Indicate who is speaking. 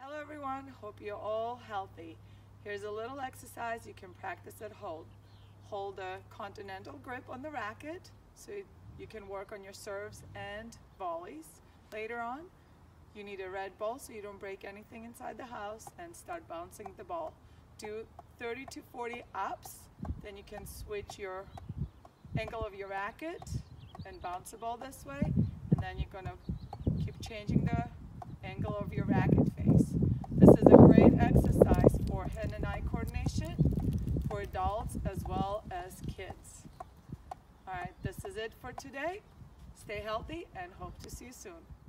Speaker 1: Hello everyone, hope you're all healthy. Here's a little exercise you can practice at home. Hold a continental grip on the racket so you can work on your serves and volleys. Later on, you need a red ball so you don't break anything inside the house, and start bouncing the ball. Do 30 to 40 ups, then you can switch your angle of your racket and bounce the ball this way, and then you're going to keep changing the angle of your racket face. This is a great exercise for hand and eye coordination for adults as well as kids. Alright, this is it for today. Stay healthy and hope to see you soon.